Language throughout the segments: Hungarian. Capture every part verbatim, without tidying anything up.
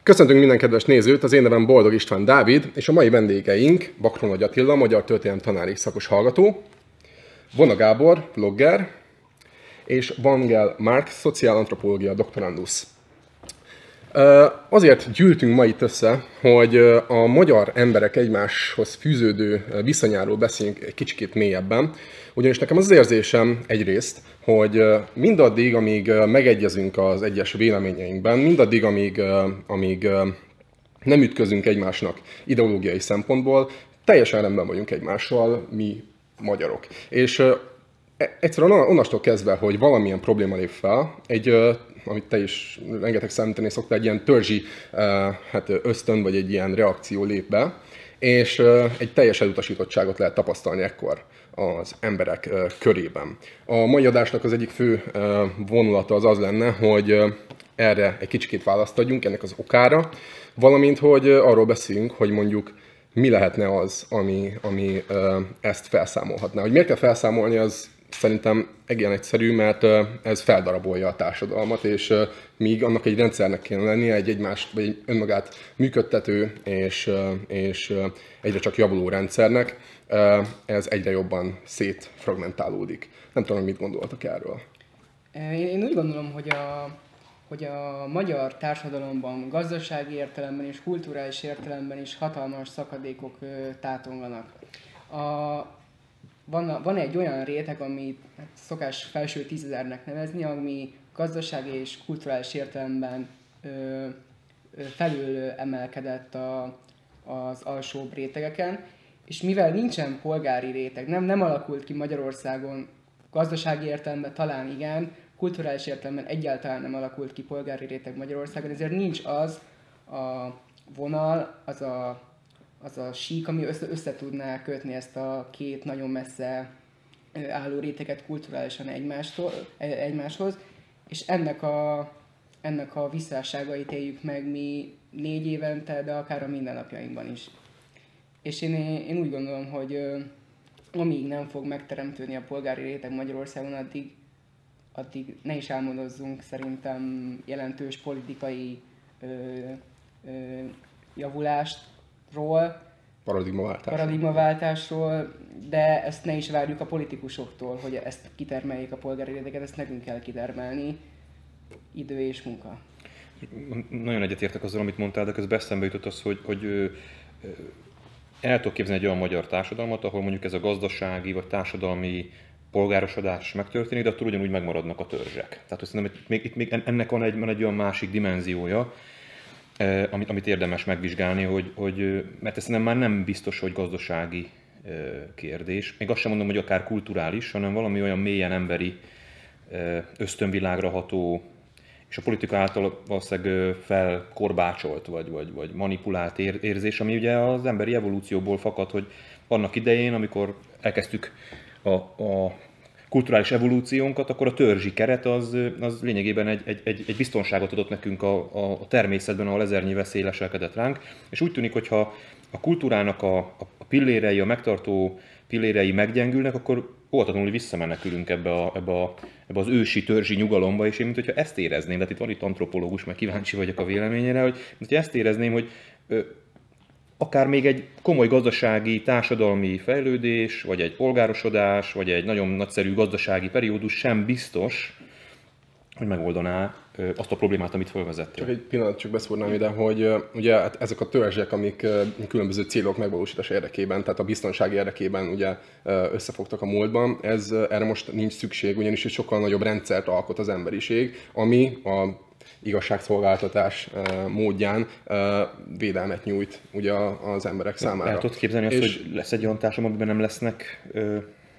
Köszöntünk minden kedves nézőt, az én nevem Boldog István Dávid, és a mai vendégeink Bakron Nagy Attila, magyar történelem tanári szakos hallgató, Vona Gábor, blogger, és Vangel Mark, szociálantropológia doktorandusz. Azért gyűltünk ma itt össze, hogy a magyar emberek egymáshoz fűződő viszonyáról beszéljünk egy kicsikét mélyebben, ugyanis nekem az az érzésem egyrészt, hogy mindaddig, amíg megegyezünk az egyes véleményeinkben, mindaddig, amíg, amíg nem ütközünk egymásnak ideológiai szempontból, teljesen rendben vagyunk egymással, mi magyarok. És egyszerűen onnastól kezdve, hogy valamilyen probléma lép fel, egy, amit te is rengeteg számítani szoktál, egy ilyen törzsi hát ösztön, vagy egy ilyen reakció lép be, és egy teljes elutasítottságot lehet tapasztalni ekkor az emberek körében. A mai adásnak az egyik fő vonulata az az lenne, hogy erre egy kicsikét választ adjunk, ennek az okára, valamint, hogy arról beszéljünk, hogy mondjuk mi lehetne az, ami, ami ezt felszámolhatná. Hogy miért kell felszámolni, az szerintem egyen egyszerű, mert ez feldarabolja a társadalmat, és míg annak egy rendszernek kéne lennie, egy egymást, vagy egy önmagát működtető és, és egyre csak javuló rendszernek, ez egyre jobban szétfragmentálódik. Nem tudom, mit gondoltak erről. Én úgy gondolom, hogy a, hogy a magyar társadalomban gazdasági értelemben és kulturális értelemben is hatalmas szakadékok tátonganak. A, van, van egy olyan réteg, amit hát szokás felső tízezernek nevezni, ami gazdasági és kulturális értelemben ö, ö, felül emelkedett a, az alsóbb rétegeken, és mivel nincsen polgári réteg, nem, nem alakult ki Magyarországon, gazdasági értelemben talán igen, kulturális értelemben egyáltalán nem alakult ki polgári réteg Magyarországon, ezért nincs az a vonal, az a, az a sík, ami össze, össze tudná kötni ezt a két nagyon messze álló réteget kulturálisan egymástól, egymáshoz, és ennek a, ennek a visszásságait éljük meg mi négy évente, de akár a mindennapjainkban is. És én, én úgy gondolom, hogy ö, amíg nem fog megteremtődni a polgári réteg Magyarországon, addig, addig ne is álmodozzunk szerintem jelentős politikai ö, ö, javulástról, Paradigmaváltásról. paradigmaváltásról, de ezt ne is várjuk a politikusoktól, hogy ezt kitermeljék a polgári réteget, ezt nekünk kell kitermelni, idő és munka. Nagyon egyetértek azzal, amit mondtál, de közben eszembe jutott az, hogy, hogy ö, ö, el tudok képzelni egy olyan magyar társadalmat, ahol mondjuk ez a gazdasági vagy társadalmi polgárosodás megtörténik, de attól ugyanúgy megmaradnak a törzsek. Tehát szerintem itt még, itt még ennek van egy, van egy olyan másik dimenziója, eh, amit, amit érdemes megvizsgálni, hogy, hogy, mert ez nem már nem biztos, hogy gazdasági eh, kérdés. Még azt sem mondom, hogy akár kulturális, hanem valami olyan mélyen emberi eh, ösztönvilágra ható, és a politika által valószínűleg felkorbácsolt vagy, vagy, vagy manipulált érzés, ami ugye az emberi evolúcióból fakad, hogy annak idején, amikor elkezdtük a, a kulturális evolúciónkat, akkor a törzsi keret az, az lényegében egy, egy, egy, egy biztonságot adott nekünk a, a természetben, ahol ezernyi veszély leselkedett ránk. És úgy tűnik, hogy ha a kultúrának a, a pillérei, a megtartó pillérei meggyengülnek, akkor óvatatlanul visszamenekülünk ebbe, a, ebbe, a, ebbe az ősi törzsi nyugalomba, és én mintha ezt érezném, de itt van itt antropológus, meg kíváncsi vagyok a véleményére, hogy mintha ezt érezném, hogy ö, akár még egy komoly gazdasági, társadalmi fejlődés, vagy egy polgárosodás, vagy egy nagyon nagyszerű gazdasági periódus sem biztos, hogy megoldaná azt a problémát, amit felvezettél. Csak egy pillanat, csak beszúrnám ide, hogy ugye hát ezek a törzsek, amik különböző célok megvalósítása érdekében, tehát a biztonság érdekében ugye összefogtak a múltban, ez erre most nincs szükség, ugyanis egy sokkal nagyobb rendszert alkot az emberiség, ami a igazságszolgáltatás módján védelmet nyújt ugye az emberek számára. El tudod képzelni azt, és hogy lesz egy olyan társadalom, amiben nem lesznek ö,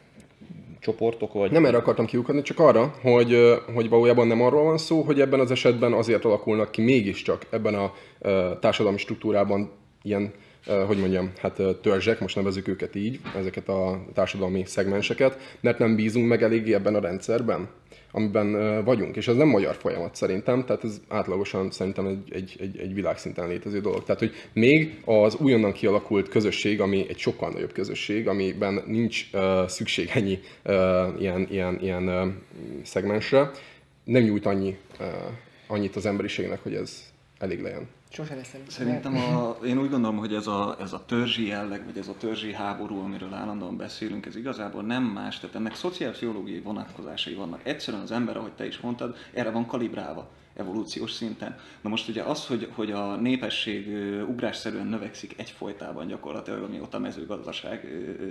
csoportok? Vagy... Nem erre akartam kiukadni, csak arra, hogy, hogy valójában nem arról van szó, hogy ebben az esetben azért alakulnak ki mégiscsak ebben a társadalmi struktúrában ilyen, hogy mondjam, hát törzsek, most nevezzük őket így, ezeket a társadalmi szegmenseket, mert nem bízunk meg eléggé ebben a rendszerben, amiben vagyunk. És ez nem magyar folyamat szerintem, tehát ez átlagosan szerintem egy, egy, egy, egy világszinten létező dolog. Tehát, hogy még az újonnan kialakult közösség, ami egy sokkal nagyobb közösség, amiben nincs uh, szükség ennyi uh, ilyen, ilyen, ilyen uh, szegmensre, nem nyújt annyi, uh, annyit az emberiségnek, hogy ez elég legyen. Sose leszem. Szerintem a, én úgy gondolom, hogy ez a, ez a törzsi jelleg, vagy ez a törzsi háború, amiről állandóan beszélünk, ez igazából nem más, tehát ennek szociálpszichológiai vonatkozásai vannak. Egyszerűen az ember, ahogy te is mondtad, erre van kalibrálva evolúciós szinten. Na most ugye az, hogy, hogy a népesség ugrásszerűen növekszik egyfolytában gyakorlatilag, amióta a mezőgazdaság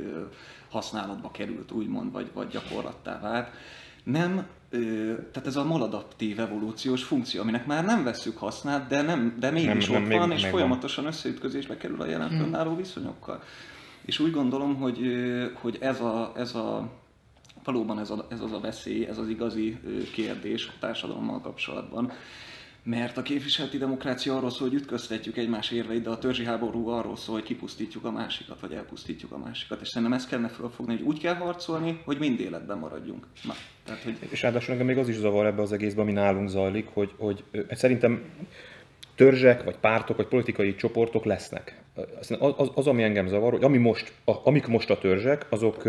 használatba került, úgymond, vagy, vagy gyakorlattá vált, nem, tehát ez a maladaptív evolúciós funkció, aminek már nem vesszük hasznát, de, nem, de mégis nem, ott nem, van, még, és folyamatosan van. Összeütközésbe kerül a jelen fönnálló viszonyokkal. És úgy gondolom, hogy, hogy ez, a, ez a valóban ez, a, ez az a veszély, ez az igazi kérdés a társadalommal kapcsolatban. Mert a képviseleti demokrácia arról szól, hogy ütköztetjük egymás érveit, de a törzsi háború arról szól, hogy kipusztítjuk a másikat, vagy elpusztítjuk a másikat. És szerintem ezt kellene felfogni, hogy úgy kell harcolni, hogy mind életben maradjunk. Na, tehát, hogy... És ráadásul engem még az is zavar ebbe az egészben, ami nálunk zajlik, hogy, hogy szerintem törzsek, vagy pártok, vagy politikai csoportok lesznek. Az, az, az ami engem zavar, hogy ami most, a, amik most a törzsek, azok,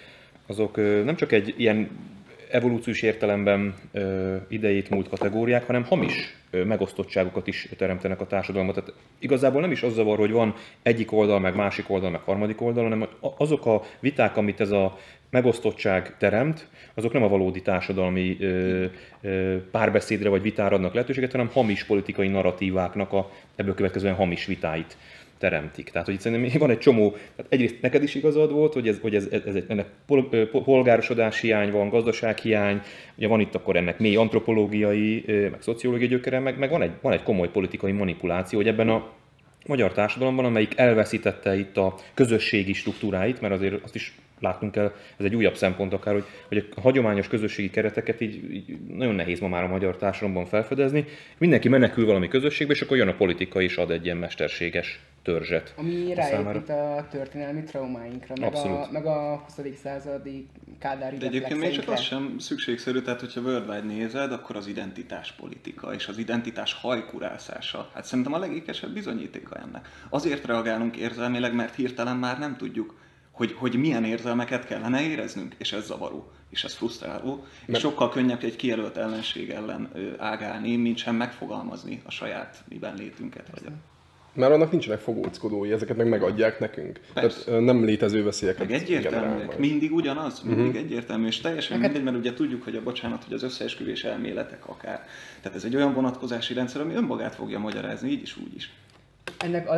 azok nem csak egy ilyen evolúciós értelemben ö, idejét múlt kategóriák, hanem hamis ö, megosztottságokat is teremtenek a társadalmat. Tehát igazából nem is az zavar, hogy van egyik oldal, meg másik oldal, meg harmadik oldal, hanem azok a viták, amit ez a megosztottság teremt, azok nem a valódi társadalmi ö, ö, párbeszédre vagy vitára adnak lehetőséget, hanem hamis politikai narratíváknak a ebből következően hamis vitáit teremtik. Tehát, hogy itt szerintem van egy csomó, tehát egyrészt neked is igazad volt, hogy, ez, hogy ez, ez, ez, ennek polgárosodás hiány van, gazdasághiány, ugye van itt akkor ennek mély antropológiai, meg szociológiai gyökere, meg, meg van, egy, van egy komoly politikai manipuláció, hogy ebben a magyar társadalomban, amelyik elveszítette itt a közösségi struktúráit, mert azért azt is látnunk kell, ez egy újabb szempont akár, hogy, hogy a hagyományos közösségi kereteket így, így nagyon nehéz ma már a magyar társadalomban felfedezni. Mindenki menekül valami közösségbe, és akkor jön a politika és ad egy ilyen mesterséges törzset. Ami ráépít a történelmi traumáinkra, meg a, meg a huszadik századi kádári de egyébként még csak az sem szükségszerű, tehát hogyha worldwide nézed, akkor az identitáspolitika és az identitás hajkurászása, hát szerintem a legékesebb bizonyítéka ennek. Azért reagálunk érzelmileg, mert hirtelen már nem tudjuk, Hogy, hogy milyen érzelmeket kellene éreznünk, és ez zavaró, és ez frusztráló, és mert... sokkal könnyebb egy kijelölt ellenség ellen ágálni, mint sem megfogalmazni a saját miben létünket. Vagy a... Mert annak nincsenek fogóckodói, ezeket meg megadják nekünk. Persze. Tehát nem létező veszélyeket. Meg egyértelműek, mindig ugyanaz, mindig uh-huh. egyértelmű, és teljesen Neked... mindegy, mert ugye tudjuk, hogy a bocsánat, hogy az összeesküvés elméletek akár. Tehát ez egy olyan vonatkozási rendszer, ami önmagát fogja magyarázni, így is, úgy is. Ennek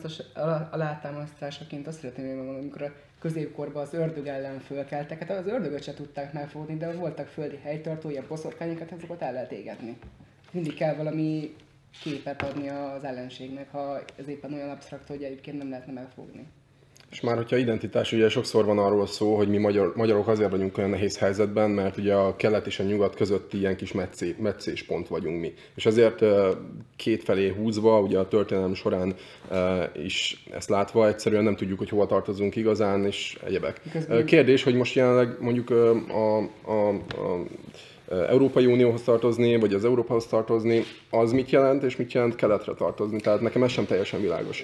alátámasztásaként azt szeretném mondani, amikor a középkorban az ördög ellen fölkeltek, hát az ördögöt se tudták megfogni, de voltak földi helytartó, ilyen boszorkányokat, azokat el lehet égetni. Mindig kell valami képet adni az ellenségnek, ha ez éppen olyan absztrakt, hogy egyébként nem lehetne megfogni. És már hogyha identitás, ugye sokszor van arról szó, hogy mi magyar, magyarok azért vagyunk olyan nehéz helyzetben, mert ugye a kelet és a nyugat közötti ilyen kis meccé, meccéspont vagyunk mi. És azért kétfelé húzva, ugye a történelem során is ezt látva, egyszerűen nem tudjuk, hogy hova tartozunk igazán, és egyebek. Közben... Kérdés, hogy most jelenleg mondjuk a, a, a Európai Unióhoz tartozni, vagy az Európához tartozni, az mit jelent, és mit jelent keletre tartozni? Tehát nekem ez sem teljesen világos.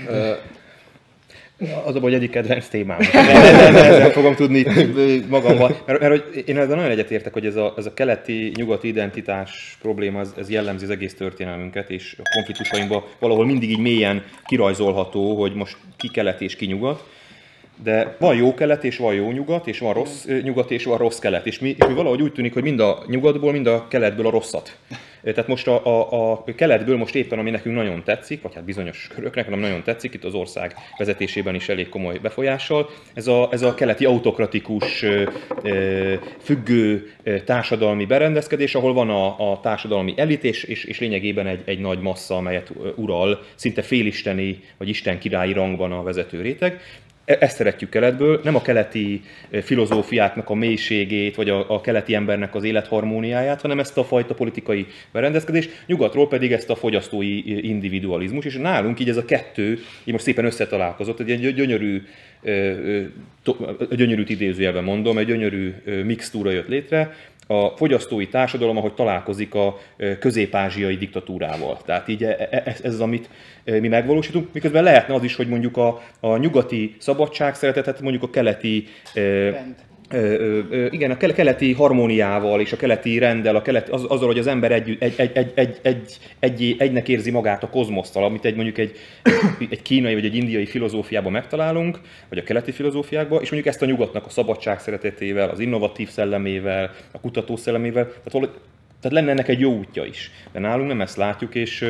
Az a baj, egyik kedvenc témám. Ezzel fogom tudni magamban. Mert, mert hogy én ezzel nagyon egyetértek, hogy ez a, ez a keleti-nyugati identitás probléma, ez, ez jellemzi az egész történelmünket, és a konfliktusainkban valahol mindig így mélyen kirajzolható, hogy most ki kelet és ki nyugat. De van jó kelet és van jó nyugat, és van rossz nyugat és van rossz kelet. És mi, és mi valahogy úgy tűnik, hogy mind a nyugatból, mind a keletből a rosszat. Tehát most a, a, a keletből most éppen, ami nekünk nagyon tetszik, vagy hát bizonyos köröknek nem nagyon tetszik, itt az ország vezetésében is elég komoly befolyással, ez a, ez a keleti autokratikus, függő társadalmi berendezkedés, ahol van a, a társadalmi elit, és, és, és lényegében egy, egy nagy massza, amelyet ural, szinte félisteni vagy istenkirályi rangban a vezető réteg. Ezt szeretjük keletből, nem a keleti filozófiáknak a mélységét, vagy a, a keleti embernek az életharmóniáját, hanem ezt a fajta politikai berendezkedést, nyugatról pedig ezt a fogyasztói individualizmus, és nálunk így ez a kettő, így most szépen összetalálkozott, egy ilyen gyönyörű, gyönyörűt idézőjelben mondom, egy gyönyörű mixtúra jött létre, a fogyasztói társadalom, ahogy találkozik a közép-ázsiai diktatúrával. Tehát így ez, ez az, amit mi megvalósítunk, miközben lehetne az is, hogy mondjuk a, a nyugati szabadságszeretetet mondjuk a keleti, Ö, ö, igen, a keleti harmóniával és a keleti renddel, a keleti, az, azzal, hogy az ember egy, egy, egy, egy, egy, egy, egy, egynek érzi magát a kozmosztal, amit egy, mondjuk egy, egy kínai vagy egy indiai filozófiában megtalálunk, vagy a keleti filozófiákban, és mondjuk ezt a nyugatnak a szabadság szeretetével, az innovatív szellemével, a kutató szellemével, tehát, valahogy, tehát lenne ennek egy jó útja is. De nálunk nem ezt látjuk, és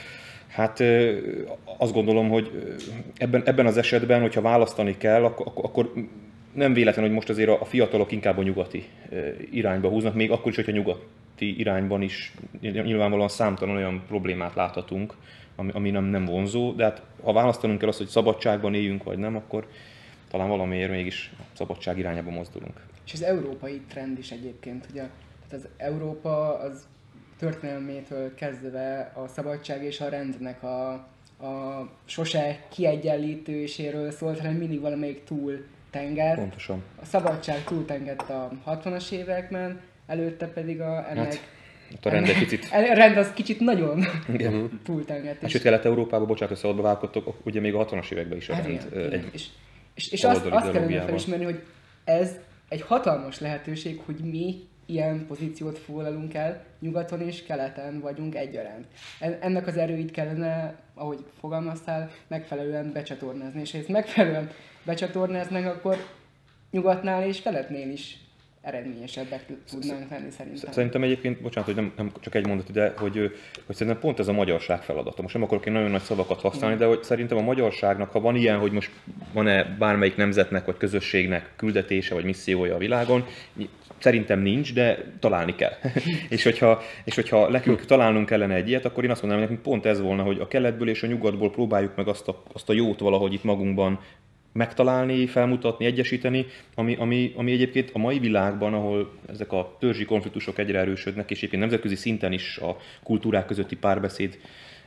hát azt gondolom, hogy ebben, ebben az esetben, hogyha választani kell, akkor, akkor nem véletlen, hogy most azért a fiatalok inkább a nyugati irányba húznak, még akkor is, hogyha nyugati irányban is nyilvánvalóan számtalan olyan problémát láthatunk, ami, ami nem, nem vonzó, de hát ha választanunk kell azt, hogy szabadságban éljünk vagy nem, akkor talán valamiért mégis szabadság irányába mozdulunk. És az európai trend is egyébként, hogy a, tehát az Európa az történelmétől kezdve a szabadság és a rendnek a, a sose kiegyenlítőséről szólt, hanem mindig valamelyik túl tenger. Pontosan. A szabadság túltengett a hatvanas években, előtte pedig a, ennek... Hát, a rend egy picit... A rend az kicsit nagyon túltengett. Hát sőt, Kelet-Európában, bocsánat, hogy szabadba vágkodtok, ugye még a hatvanas években is a hát rend igen, egy igen. És, és, és azt, azt kellene felismerni, hogy ez egy hatalmas lehetőség, hogy mi ilyen pozíciót foglalunk el, nyugaton és keleten vagyunk egyaránt. Ennek az erőit kellene, ahogy fogalmaztál, megfelelően becsatornázni, és ha ezt megfelelően becsatornáznak, akkor nyugatnál és keletnél is eredményesebbek tudnánk lenni szerintem. Szerintem egyébként, bocsánat, hogy nem, nem csak egy mondat ide, hogy, hogy szerintem pont ez a magyarság feladata. Most nem akarok én nagyon nagy szavakat használni, de hogy szerintem a magyarságnak, ha van ilyen, hogy most van-e bármelyik nemzetnek vagy közösségnek küldetése vagy missziója a világon, szerintem nincs, de találni kell. és, hogyha, és hogyha nekünk találnunk kellene egy ilyet, akkor én azt mondanám, hogy pont ez volna, hogy a keletből és a nyugatból próbáljuk meg azt a, azt a jót valahogy itt magunkban megtalálni, felmutatni, egyesíteni, ami, ami, ami egyébként a mai világban, ahol ezek a törzsi konfliktusok egyre erősödnek, és egyébként nemzetközi szinten is a kultúrák közötti párbeszéd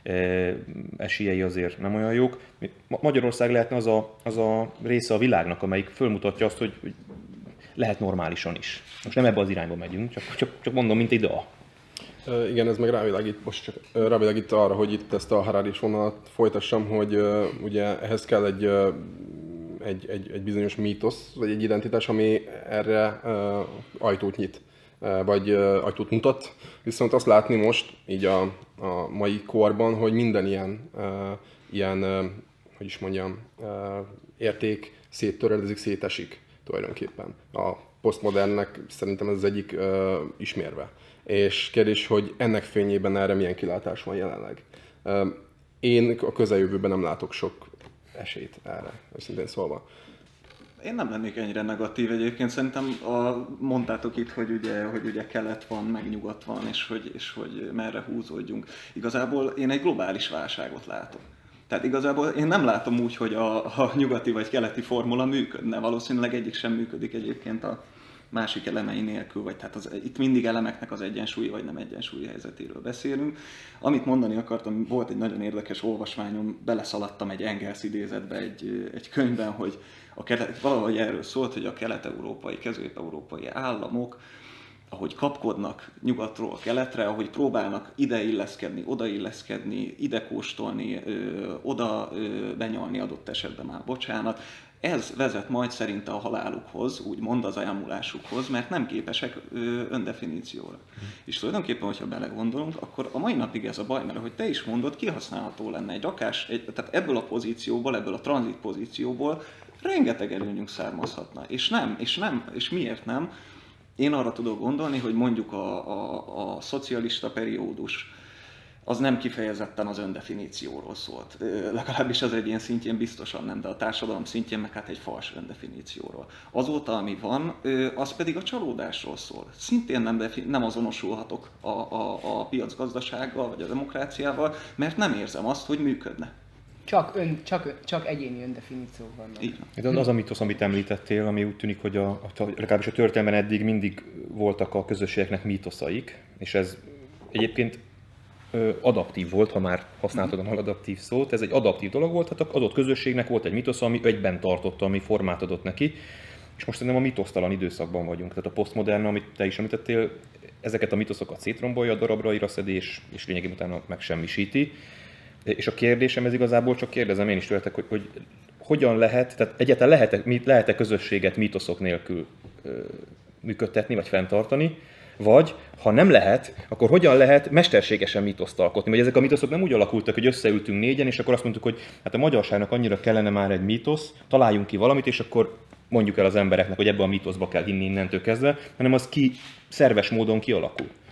esélyei azért nem olyan jók. Magyarország lehetne az a, az a része a világnak, amelyik fölmutatja azt, hogy lehet normálisan is. Most nem ebbe az irányba megyünk, csak, csak, csak mondom, mint ide. Uh, igen, ez meg rávilágít, most csak uh, rávilágít arra, hogy itt ezt a Hararis vonalat folytassam, hogy uh, ugye ehhez kell egy, uh, egy, egy, egy bizonyos mítosz, vagy egy identitás, ami erre uh, ajtót nyit, uh, vagy uh, ajtót mutat. Viszont azt látni most, így a, a mai korban, hogy minden ilyen, uh, ilyen uh, hogy is mondjam, uh, érték széttöredezik, szétesik tulajdonképpen. A posztmodernnek szerintem ez az egyik uh, ismérve. És kérdés, hogy ennek fényében erre milyen kilátás van jelenleg. Uh, én a közeljövőben nem látok sok esélyt erre, őszintén szólva. Én nem lennék ennyire negatív egyébként. Szerintem a, mondtátok itt, hogy ugye, hogy ugye kelet van, meg nyugat van, és hogy, és hogy merre húzódjunk. Igazából én egy globális válságot látok. Tehát igazából én nem látom úgy, hogy a, a nyugati vagy keleti formula működne. Valószínűleg egyik sem működik egyébként a másik elemei nélkül, vagy tehát az, itt mindig elemeknek az egyensúlyi vagy nem egyensúlyi helyzetéről beszélünk. Amit mondani akartam, volt egy nagyon érdekes olvasmányom, beleszaladtam egy Engels idézetbe egy, egy könyvben, hogy a kelet, valahogy erről szólt, hogy a kelet-európai, közép-európai államok, ahogy kapkodnak nyugatról keletre, ahogy próbálnak ide illeszkedni, oda illeszkedni, ide kóstolni, ö, oda ö, benyalni adott esetben már bocsánat, ez vezet majd szerinte a halálukhoz, úgymond az elmúlásukhoz, mert nem képesek ö, öndefinícióra. Mm. És tulajdonképpen, hogyha belegondolunk, akkor a mai napig ez a baj, mert ahogy te is mondod, kihasználható lenne egy akás, egy, tehát ebből a pozícióból, ebből a tranzit pozícióból rengeteg előnyünk származhatna. És nem, és nem, és miért nem? Én arra tudok gondolni, hogy mondjuk a, a, a szocialista periódus az nem kifejezetten az öndefinícióról szólt. Legalábbis az egyén szintjén biztosan nem, de a társadalom szintjén meg hát egy fals öndefinícióról. Azóta, ami van, az pedig a csalódásról szól. Szintén nem, defi- nem azonosulhatok a, a, a piacgazdasággal vagy a demokráciával, mert nem érzem azt, hogy működne. Csak, ön, csak, csak egyéni öndefiníciók vannak. Igen. Az a mitosz, amit említettél, ami úgy tűnik, hogy a, a, legalábbis a történelemben eddig mindig voltak a közösségeknek mítoszaik, és ez egyébként ö, adaptív volt, ha már használtad a maladaptív szót, ez egy adaptív dolog volt, tehát az adott közösségnek volt egy mitosza, ami egyben tartotta, ami formát adott neki, és most szerintem a mitosztalan időszakban vagyunk, tehát a posztmodern, amit te is említettél, ezeket a mitoszokat szétrombolja, darabraira szedi, és, és lényegében utána megsemmisíti. És a kérdésem, ez igazából csak kérdezem én is tőletek, hogy, hogy hogyan lehet, tehát egyáltalán lehet-e, lehet-e közösséget mítoszok nélkül működtetni, vagy fenntartani, vagy ha nem lehet, akkor hogyan lehet mesterségesen mítoszt alkotni? Vagy ezek a mítoszok nem úgy alakultak, hogy összeültünk négyen, és akkor azt mondtuk, hogy hát a magyarságnak annyira kellene már egy mítosz, találjunk ki valamit, és akkor mondjuk el az embereknek, hogy ebbe a mítoszba kell hinni innentől kezdve, hanem az ki szerves módon kialakul.